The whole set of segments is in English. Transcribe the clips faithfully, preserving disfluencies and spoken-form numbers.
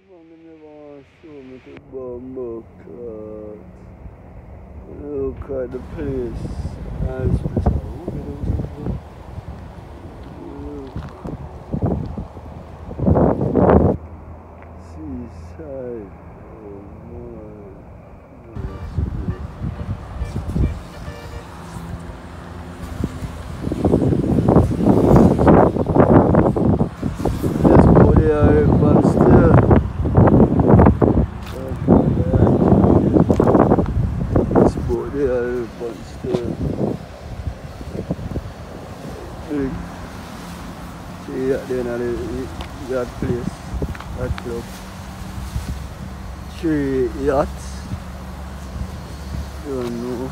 Man, me never want to show me the bumbo cloth. Look at the place. Nice place. Look. Seaside. Oh my. Nice place. Let's go there, but still. Yeah, but still big. See at the end of the yacht place, yacht club. Three yachts. Don't know.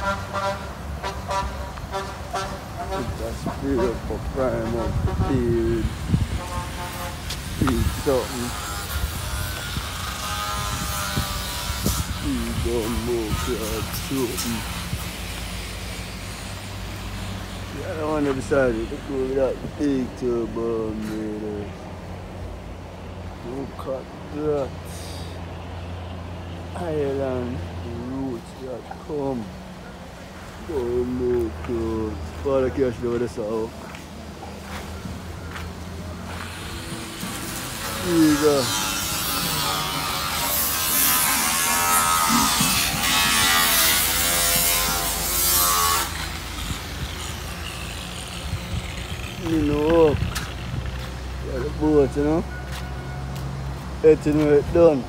That's big up for prime up field. Feed something. Don't move your shooting. Yeah, I want to decide to go with that big turbo meters. Look at that. Island roots that come. Don't look good. Father cash over the south. Here you go. You know, yeah, the boat, you know, it's in where it's done.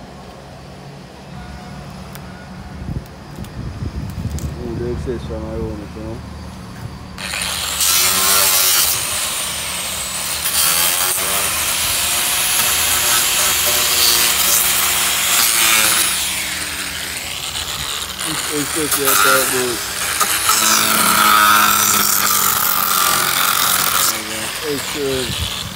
Oh, the excess from my own, you know. It's excess here at that boat. Excellent.